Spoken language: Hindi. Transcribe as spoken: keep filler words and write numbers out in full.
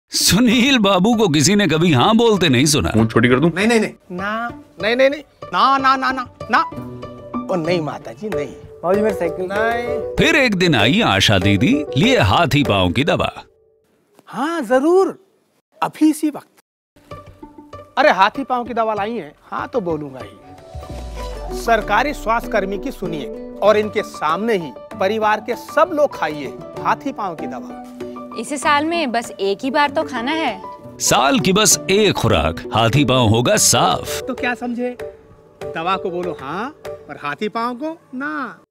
सुनील बाबू को किसी ने कभी हाँ बोलते नहीं सुना। मुंह छोटी कर दूं? नहीं नहीं नहीं ना नहीं नहीं नहीं ना ना ना ना ना ओ नहीं माता जी नहीं। बाबूजी मेरी साइकिल नहीं। फिर एक दिन आई आशा दीदी लिए हाथी पांव की दवा। हाँ जरूर, अभी इसी वक्त। अरे हाथी पांव की दवा लाई है? हाँ तो बोलूंगा ही। सरकारी स्वास्थ्य कर्मी की सुनिए और इनके सामने ही परिवार के सब लोग खाइए हाथी पांव की दवा। इसे साल में बस एक ही बार तो खाना है। साल की बस एक खुराक, हाथी पांव होगा साफ। तो क्या समझे, दवा को बोलो हाँ और हाथी पांव को ना।